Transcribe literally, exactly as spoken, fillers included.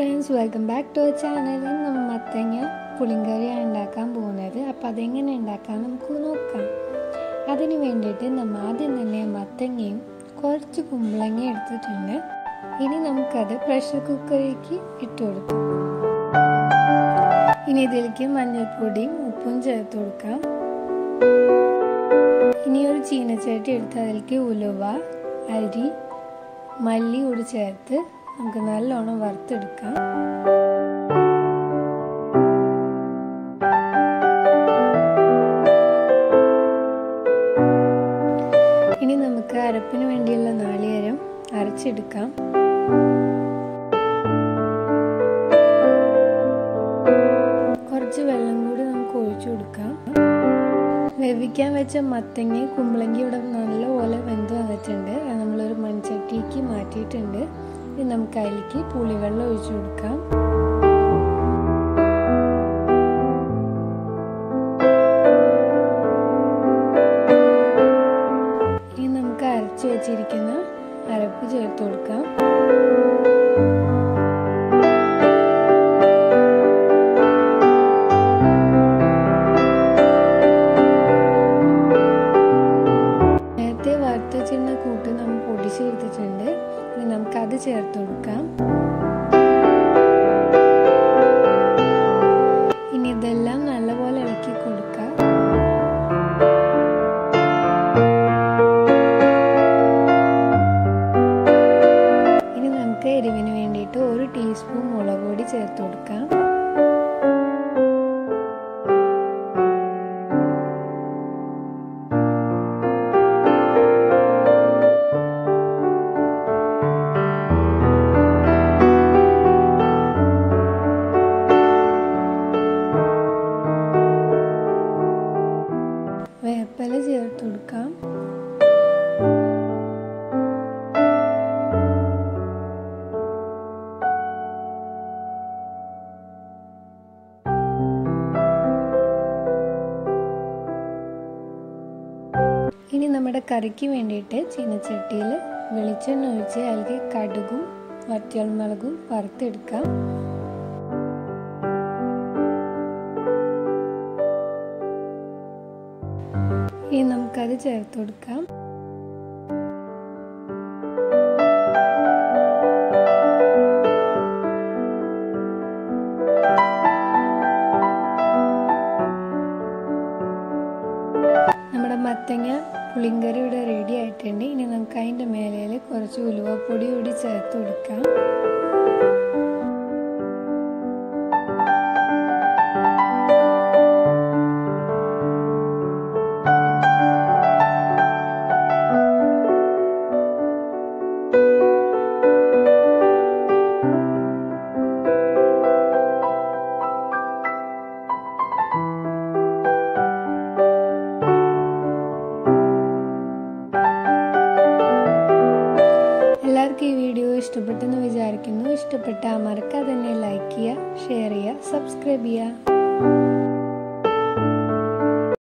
friends, welcome back to our channel. ഇന്ന് നമ്മൾ മത്തങ്ങ പുളിങ്കറിയാണ് ഉണ്ടാക്കാൻ പോകുന്നത്. അപ്പോൾ അതെങ്ങനെ ഉണ്ടാക്കാൻ നമുക്ക് നോക്കാം. അതിന് വേണ്ടിയിട്ട് നമ്മൾ ആദ്യം തന്നെ മത്തങ്ങയും കുറച്ച് കുമ്പളങ്ങ എടുത്തിട്ടുണ്ട്. ഇനി നമുക്കത് പ്രഷർ കുക്കറിലേക്ക് ഇട്ട് കൊടുക്കാം. ഇനി ഇതിലേക്ക് മഞ്ഞൾപ്പൊടിയും ഉപ്പും ചേർത്ത് കൊടുക്കാം. ഇനി ഒരു ചീനച്ചട്ടി എടുത്ത് അതിലേക്ക് ഉലുവ, അരി, മല്ലി കൂടി ചേർത്ത് നമുക്ക് നല്ലോണം വറുത്തെടുക്കാം. ഇനി നമുക്ക് അരപ്പിന് വേണ്ടിയുള്ള നാളികേരം അരച്ചെടുക്കാം. കുറച്ച് വെള്ളം കൂടി നമുക്ക് ഒഴിച്ചു കൊടുക്കാം. വേവിക്കാൻ വെച്ച മത്തങ്ങ കുമ്പളങ്ങി ഇവിടെ നല്ലപോലെ വെന്ത് വന്നിട്ടുണ്ട്. അത് നമ്മളൊരു മൺചട്ടിക്ക് മാറ്റിയിട്ടുണ്ട്. ഇനി നമുക്ക് അതിലേക്ക് പുളിവെള്ളം ഒഴിച്ചു കൊടുക്കാം. ഇനി നമുക്ക് അരച്ചു വെച്ചിരിക്കുന്ന അരപ്പ് ചേർത്ത് കൊടുക്കാം. നേരത്തെ വറുത്ത് വെച്ചിരുന്ന കൂട്ട് നമ്മൾ പൊടിച്ചെടുത്തിട്ടുണ്ട്. ഇനി നമുക്കത് ചേർത്ത് കൊടുക്കാം. ഇനി ഇതെല്ലാം നല്ലപോലെ ഇളക്കി കൊടുക്കാം. ഇനി നമുക്ക് എരിവിന് വേണ്ടിയിട്ട് ഒരു ടീസ്പൂൺ മുളക് പൊടി ചേർത്ത് കൊടുക്കാം. വേപ്പില ചേർത്ത് കൊടുക്കാം. ഇനി നമ്മുടെ കറിക്ക് വേണ്ടിയിട്ട് ചീനച്ചട്ടിയിൽ വെളിച്ചെണ്ണ ഒഴിച്ച് അതിലേക്ക് കടുകും വറ്റൽമുളകും വറുത്തെടുക്കാം. ഇനി നമുക്കത് ചേർത്ത് കൊടുക്കാം. നമ്മുടെ മത്തങ്ങ പുളിങ്കറി ഇവിടെ റെഡി ആയിട്ടുണ്ട്. ഇനി നമുക്ക് അതിൻ്റെ മേലയിൽ കുറച്ച് ഉലുവപ്പൊടി കൂടി ചേർത്ത് കൊടുക്കാം. എല്ലാവർക്കും ഈ വീഡിയോ ഇഷ്ടപ്പെട്ടെന്ന് വിചാരിക്കുന്നു. ഇഷ്ടപ്പെട്ടാൽ മറക്കാതെ തന്നെ ലൈക്ക് ചെയ്യുക, ഷെയർ ചെയ്യുക, സബ്സ്ക്രൈബ് ചെയ്യുക.